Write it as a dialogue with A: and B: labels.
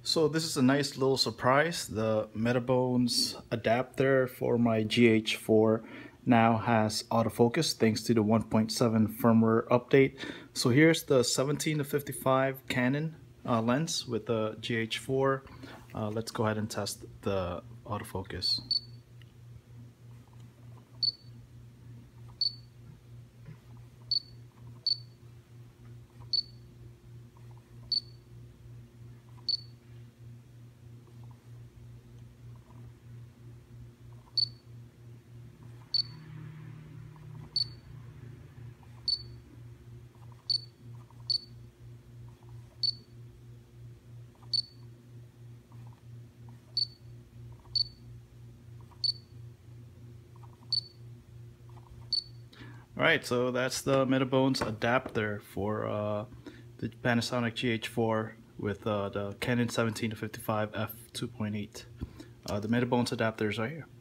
A: So this is a nice little surprise. The Metabones adapter for my GH4 now has autofocus thanks to the 1.7 firmware update. So here's the 17-55 Canon lens with the GH4. Let's go ahead and test the autofocus. Alright, so that's the Metabones adapter for the Panasonic GH4 with the Canon 17-55 f2.8. The Metabones adapters are here.